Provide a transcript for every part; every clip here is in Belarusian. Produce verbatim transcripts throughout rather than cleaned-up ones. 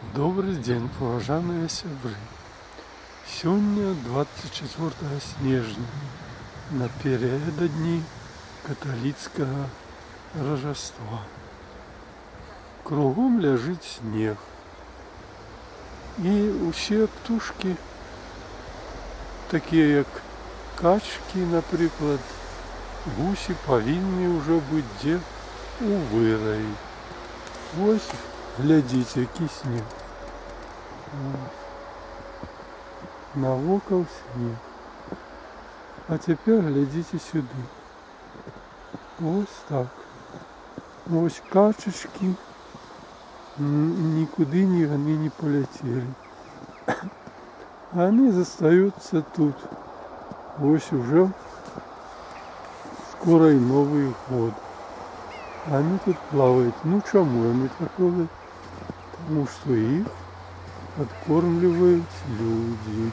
Добрый день, уважаемые сябры. Сегодня двадцать четвёртое снежня, напередодні католицкого Рождества. Кругом лежит снег. І усі птушки, такі як качки, наприклад, гусі, повинні вже бути де у вираї. Ось, глядіть, який сніг. Навокал сніг. А тепер глядіть сюди. Ось так. Ось качечки. Никуда не, они не полетели. Они застаются тут. Ось уже скоро и Новый год. Они тут плавают. Ну чему они так плавают? Потому что их откормливают люди.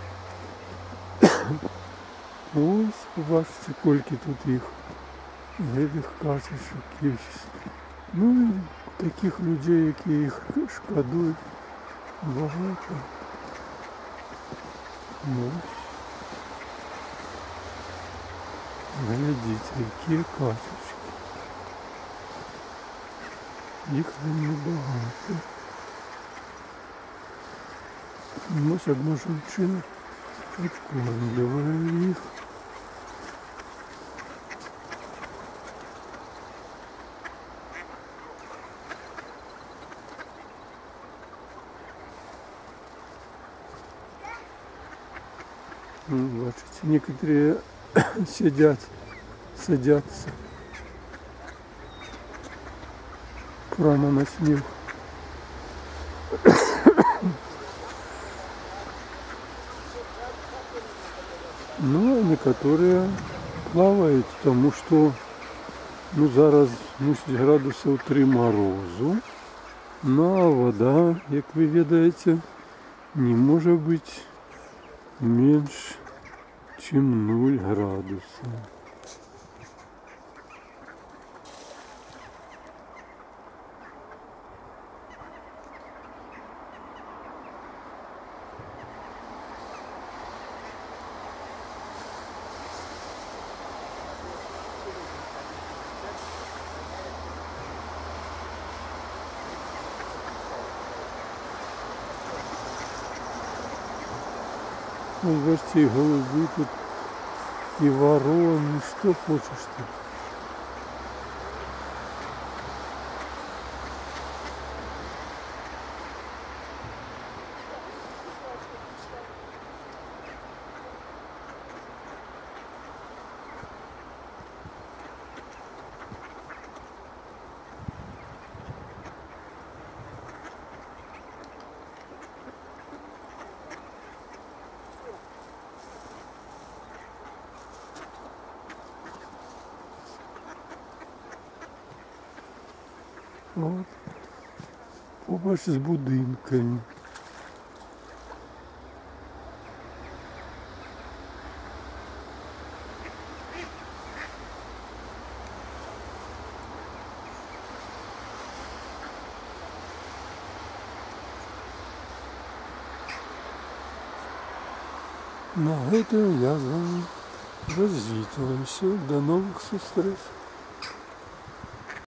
Ось, побачите, сколько тут их. Этих качечек есть. Ну и таких людей, які їх шкодують, багато. Ну, глядіть, які качечки. Їх небагато. Ось одна жінка підкормлює їх. Бачите, некоторые сидят, садятся прямо на снег. Ну, а некоторые плавают, потому что ну, зараз ну, градусів три морозу, ну, а вода, як ви ведаєте, не може бути меньше, чем ноль градусов. Ну, бачите, и голуби тут, и вороны, что хочешь тут. Вот. Побач з будинками. На этом я з вами розвітуюся. До нових зустріч.